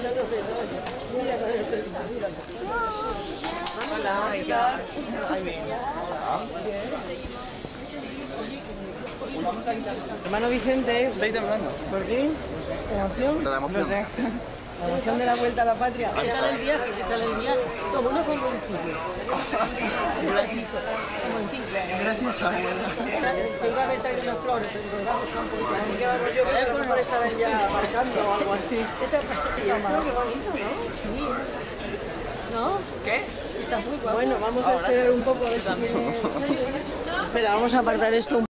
Hermano Vicente, Estoy temblando. ¿por qué? ¿Emoción? La emoción. No sé. La emoción de la vuelta a la patria. ¿Qué tal el viaje? ¿Qué tal el viaje? Todo uno con municipio. Gracias, abuela. Te iba a haber traído unas flores, pero colgamos un poquito. Así que vamos, yo creo que a lo mejor estarán ya aparcando o algo así. ¿Qué tal pasó? Y esto, qué bonito, ¿no? Sí. ¿No? ¿Qué? Estás muy guapo. Bueno, vamos a esperar un poco a ver si viene... Espera, vamos a apartar esto un